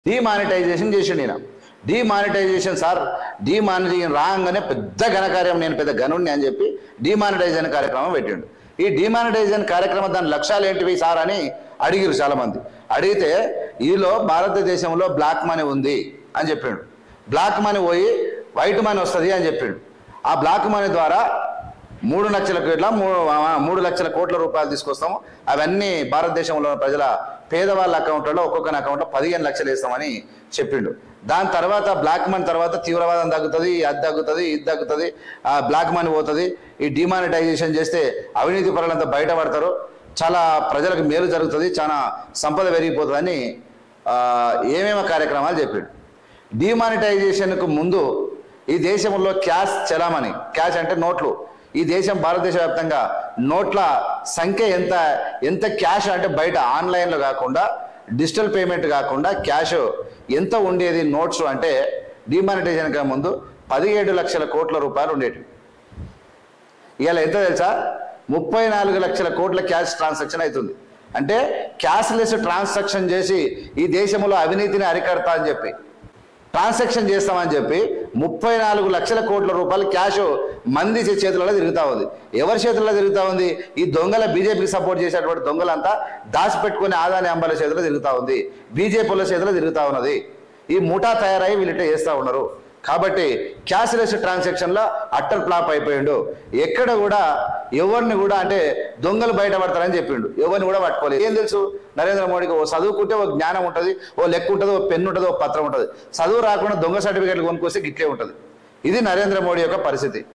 Demonetisation చేసిండు ఈయన. Demonetisation sir, demonetisation రాగానే పెద్ద ఘనకార్యం, నేను పెద్ద గనుణ్ణి అని చెప్పి డిమానిటైజేషన్ కార్యక్రమం పెట్టిండు. ఈ డిమానిటైజేషన్ కార్యక్రమం దాని లక్ష్యాలు ఏంటివి సార్ అని అడిగిరు చాలామంది. అడిగితే ఈలో భారతదేశంలో బ్లాక్ మనీ ఉంది అని చెప్పిండు. బ్లాక్ మనీ పోయి వైట్ మనీ వస్తుంది అని చెప్పిండు. ఆ బ్లాక్ మనీ ద్వారా 3 లక్షల కోట్ల రూపాయలు తీసుకొస్తాము. అవన్నీ భారతదేశంలో ప్రజల పేదవాళ్ళ అకౌంట్లలో ఒక్కొక్క అకౌంట్లో 15 లక్షలు వేస్తామని చెప్పిండు. దాని తర్వాత బ్లాక్ మనీ తర్వాత తీవ్రవాదం తగ్గుతుంది, అది తగ్గుతుంది, ఇది తగ్గుతుంది, ఆ బ్లాక్ మనీ పోతుంది. ఈ డిమానిటైజేషన్ చేస్తే అవినీతి పరులంతా బయటపడతారు, చాలా ప్రజలకు మేలు జరుగుతుంది, చాలా సంపద పెరిగిపోతుందని ఏమేమి కార్యక్రమాలు చెప్పిండు. డిమానిటైజేషన్కు ముందు ఈ దేశంలో క్యాష్ చలామణి, క్యాష్ అంటే నోట్లు, ఈ దేశం భారతదేశ వ్యాప్తంగా నోట్ల సంఖ్య ఎంత క్యాష్ అంటే బయట ఆన్లైన్లో కాకుండా డిజిటల్ పేమెంట్ కాకుండా క్యాష్ ఎంత ఉండేది నోట్స్ అంటే డిమానిటైజేషన్ ముందు 17 లక్షల కోట్ల రూపాయలు ఉండేవి. ఇవాళ ఎంత తెలుసా? 34 లక్షల కోట్ల క్యాష్ ట్రాన్సాక్షన్ అవుతుంది. అంటే క్యాష్లెస్ ట్రాన్సాక్షన్ చేసి ఈ దేశంలో అవినీతిని అరికడతా అని చెప్పి ట్రాన్సాక్షన్ చేస్తామని చెప్పి 34 లక్షల కోట్ల రూపాయలు క్యాష్ మంది చేతులలో తిరుగుతూ ఉంది. ఎవరి చేతుల్లో తిరుగుతూ ఉంది? ఈ దొంగల బీజేపీకి సపోర్ట్ చేసేటువంటి దొంగలంతా దాచిపెట్టుకుని ఆదాని అంబాల చేతుల్లో తిరుగుతూ ఉంది, బీజేపీల చేతుల్లో తిరుగుతూ ఉన్నది. ఈ ముఠా తయారై వీళ్ళిట చేస్తూ ఉన్నారు. కాబట్టి క్యాష్లెస్ ట్రాన్సాక్షన్లో అట్టర్ ఫ్లాప్ అయిపోయిండు. ఎక్కడ కూడా ఎవరిని కూడా అంటే దొంగలు బయటపడతారని చెప్పిండు, ఎవరిని కూడా పట్టుకోలేదు. ఏం తెలుసు నరేంద్ర మోడీకి? ఓ చదువుకుంటే ఓ జ్ఞానం ఉంటుంది, ఓ లెక్క ఉంటుంది, ఓ పెన్ను ఉంటుంది, ఓ పత్రం ఉంటుంది. చదువు రాకుండా దొంగ సర్టిఫికేట్లు కొనుక్కొస్తే గిట్లే ఉంటుంది. ఇది నరేంద్ర మోడీ యొక్క పరిస్థితి.